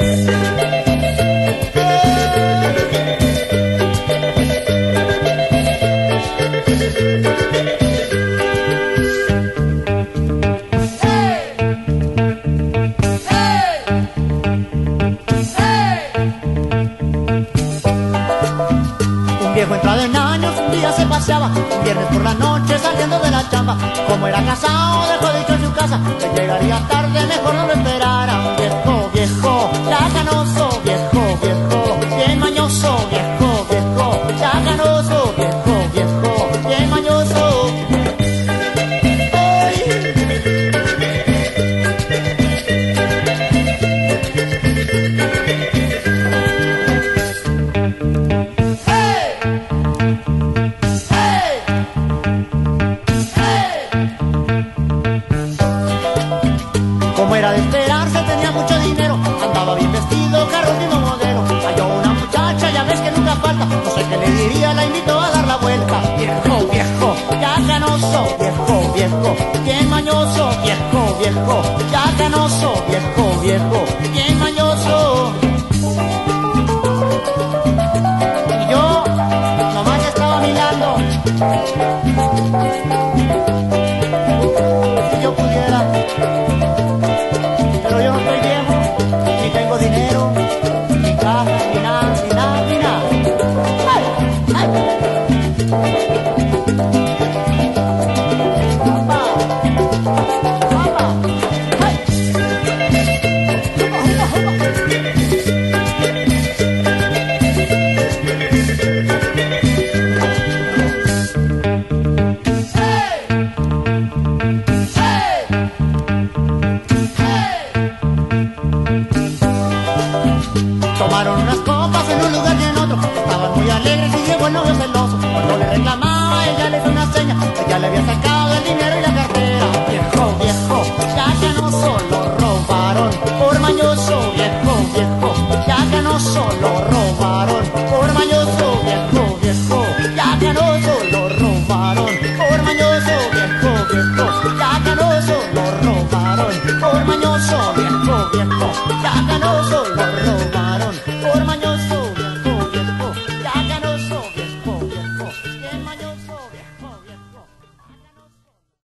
Viejo entrado en años, un día se paseaba, un viernes por la noche saliendo de la chamba. Como era casado, dejó dicho en su casa, que llegaría tarde, mejor no lo esperara. Viejo, viejo, ya canoso, viejo, viejo, bien mañoso, viejo, viejo, ya canoso, viejo, viejo, bien mañoso. Como era de esperarse, tenía mucho dinero, andaba bien vestido, carro último modelo. Halló una muchacha, ya ves que nunca falta, no sé qué le diría, la invitó a dar la vuelta. Viejo, viejo, ya canoso, viejo, viejo, bien mañoso, viejo, viejo, ya canoso, viejo, viejo, bien mañoso. Y yo nomás estaba mirando. Si yo pudiera, pero yo no estoy viejo, ni tengo dinero, ni casa, ni nada, ni nada, ni nada. ¡Ay! ¡Ay! ¡Papá! ¡Papá! ¡Ay! ¡Jupa, jupa, jupa! Tomaron unas copas en un lugar y en otro, estaban muy alegres y llegó el novio celoso. Cuando le reclamaba, ella le hizo una seña, ella le había sacado el dinero y la cartera. Viejo, viejo, ya canoso, lo robaron por mañoso. Viejo, viejo, ya canoso, lo robaron por mañoso. Viejo, viejo, ya canoso, lo robaron por mañoso. Viejo, viejo, ya canoso, lo robaron por mañoso. Viejo, viejo, ya canoso.